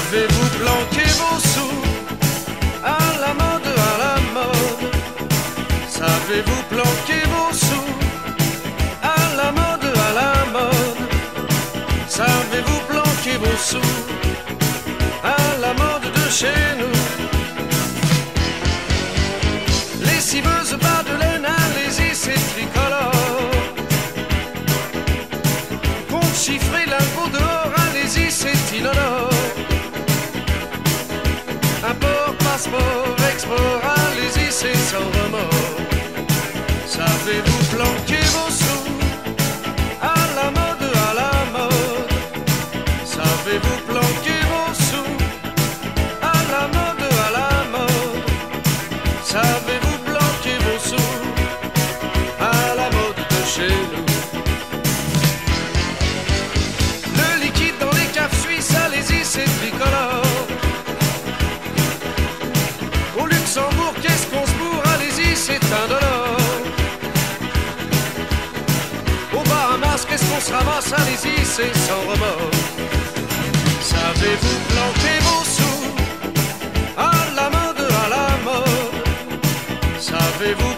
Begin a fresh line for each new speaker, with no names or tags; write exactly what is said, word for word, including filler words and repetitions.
Savez-vous planquer vos sous à la mode, à la mode? Savez-vous planquer vos sous à la mode, à la mode? Savez-vous planquer vos sous à la mode de chez nous? Lessiveuse, bas de laine, allez-y, c'est tricolore. Compte chiffré, lingot dehors, allez-y, c'est inodore. Import, passeport, export, allez-y, c'est sans remords. Savez-vous planquer vos sous à la mode, à la mode? Savez-vous planquer vos sous à la mode, à la mode? Savez-vous planquer vos sous à la mode de chez nous? Le liquide dans les caves suisses, allez-y, c'est tricolore. Au Luxembourg, qu'est-ce qu'on se bourre? Allez-y, c'est indolore. Au Bahamas, qu'est-ce qu'on se ramasse? Allez-y, c'est sans remords. Savez-vous planquer vos sous à la mode, à la mode? Savez-vous